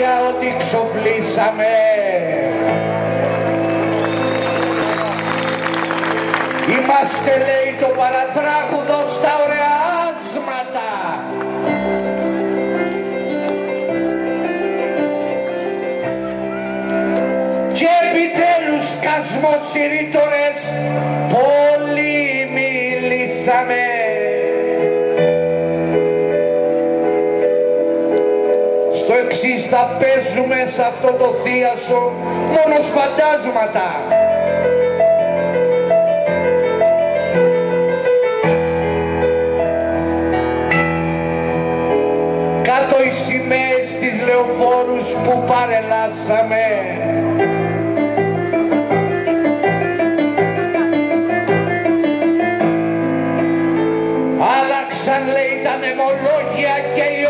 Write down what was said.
αλήθεια ότι ξοφλήσαμε. Είμαστε, λέει, το παρατράγουδο στα ωραία άσματα. Και επιτέλους σκασμός οι ρήτορες πολύ μιλήσαμε. Στο εξής θα παίζουμε σε αυτό το θίασο μόνος φαντάσματα. Κάτω οι σημαίες της λεωφόρους που παρελάσαμε. Άλλαξαν, λέει, τα νεμολόγια και οι